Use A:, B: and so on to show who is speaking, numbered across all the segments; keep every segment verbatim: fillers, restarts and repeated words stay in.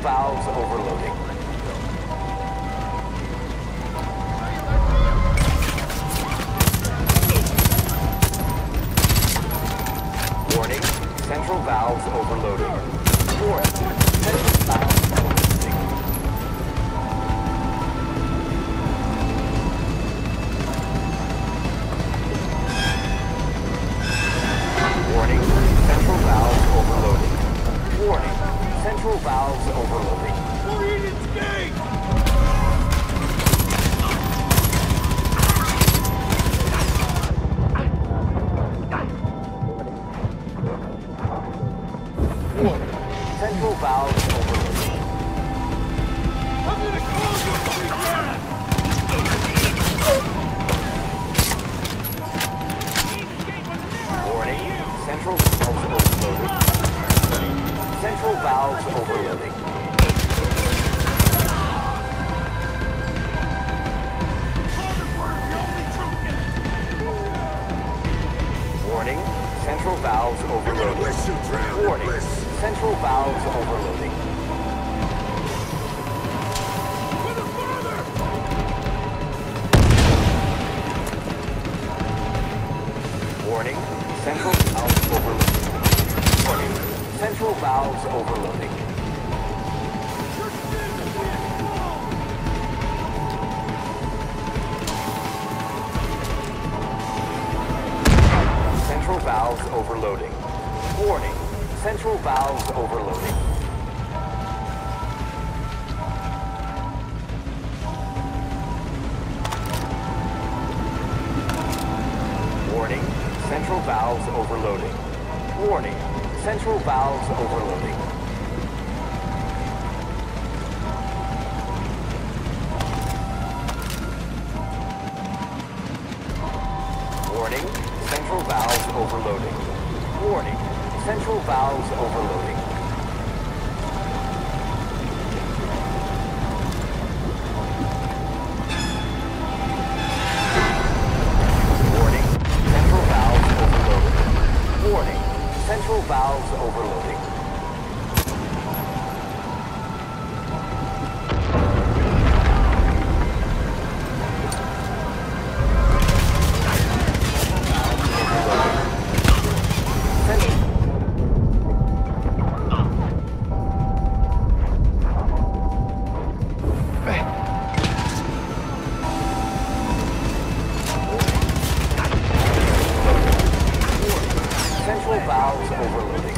A: valves overloading. Warning, central valves overloading. Warning, central valves overloading. Warning, central valves overloading. Warning, central valves overloading.
B: We're in its gate!
A: Warning, central valves overloading.
B: I'm gonna close you if we can!
A: Warning, central valves overloading. Central valves overloading. Warning, central valves overloading. Warning, central valves overloading. Warning, central valves overloading. Warning, central valves overloading. Central valves overloading. Warning, central valves overloading. Warning, central valves overloading. Warning, central valves overloading. Warning, central valves overloading. Warning, central valves overloading. Warning, central valves overloading. Warning, central valves overloading. Central valves overloading.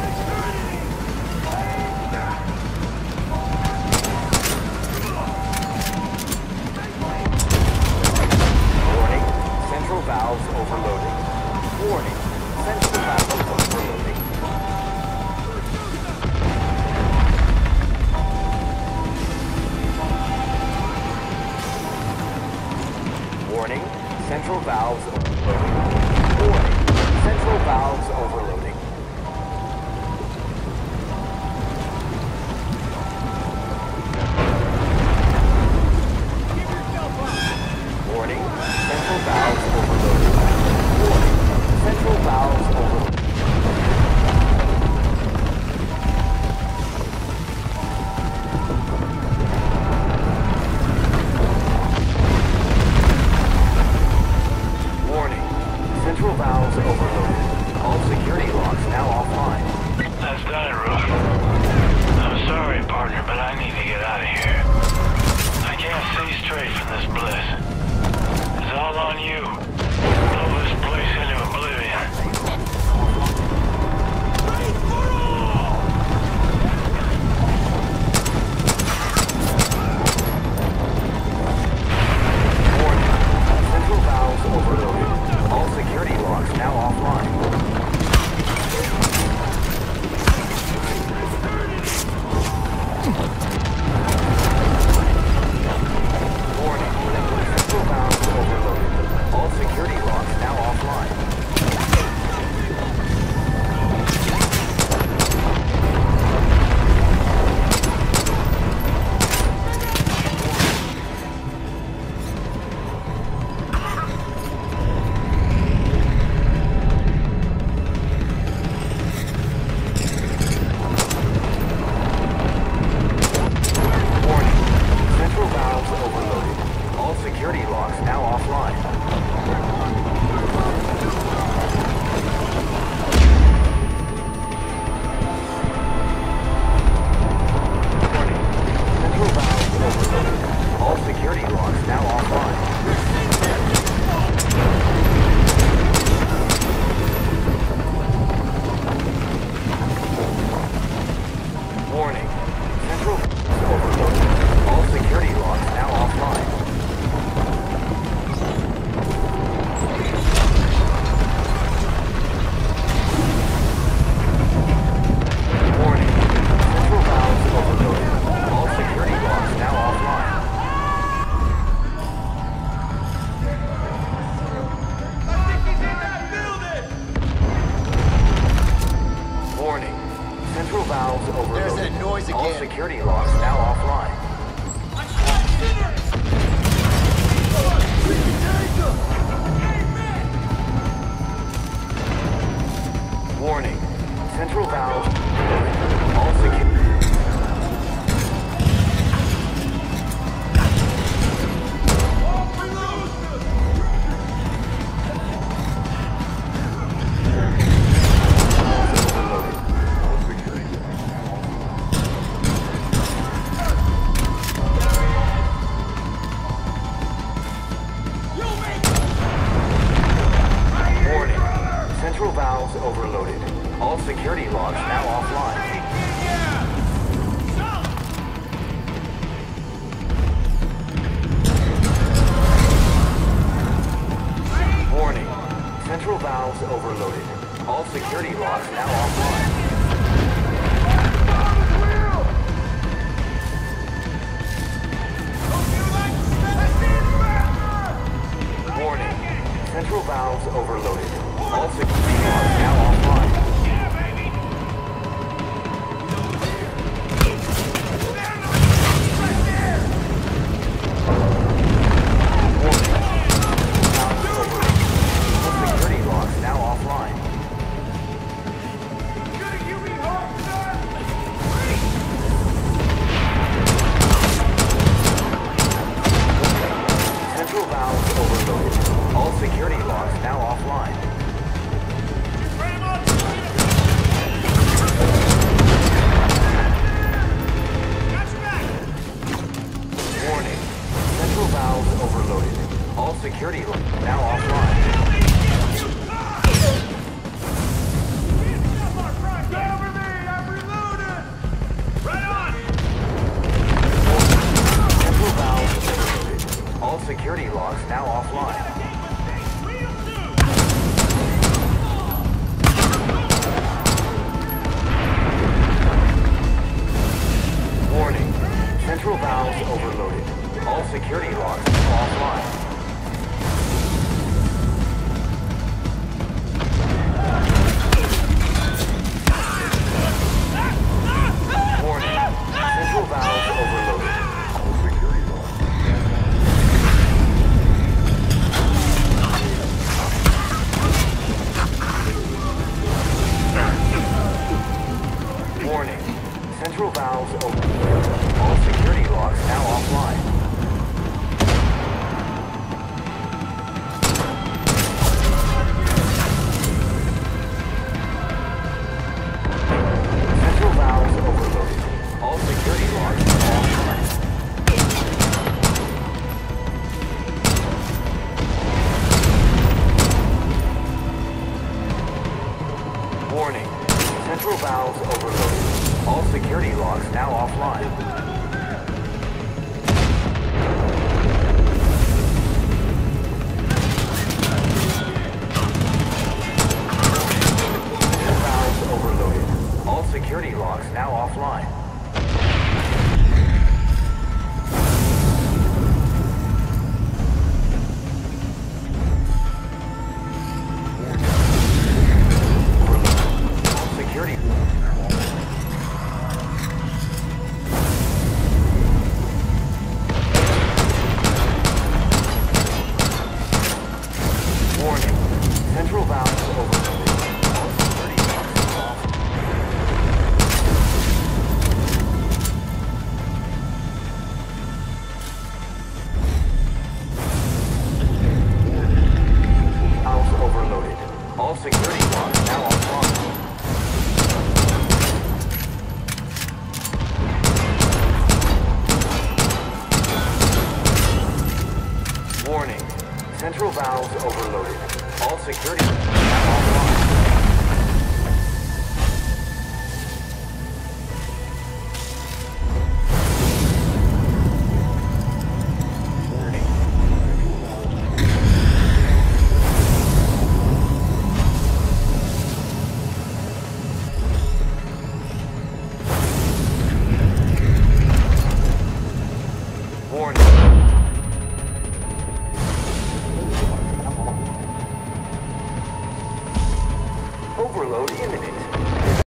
A: Warning, central valves overloading. Warning, central valves overloading. Warning, central valves overloading. Warning, central valves overloading. Warning, central valves overloading. Warning, central valves overloaded.
C: There's that noise
A: All
C: again.
A: security locks now offline. Warning. Central valve overloaded. All security... Central valves overloaded. All security locks now offline. Warning. Central valves overloaded. All security locks now offline. Warning. Central valves overloaded. All security locks now offline. Warning. Valves overloaded. All security locks now offline. Central valves overloaded. All security locks now offline. Warning. Central valves overloaded. All security locks now offline. Central valves overloaded. All security locks now offline. Warning. Central valves overloaded. All security locks offline. Warning. Central valves overloaded. All security locks. Warning. Central valves overloaded. All security locks now offline. Central valves overloaded. All security locks offline. Warning. Central valves overloaded. All security locks now offline. Central valves overloaded. All security locks now offline. All security. Warning. Central valves overloaded. All security locks off. Valves overloaded. All security locks now offline. Warning. Central valves overloaded. All security...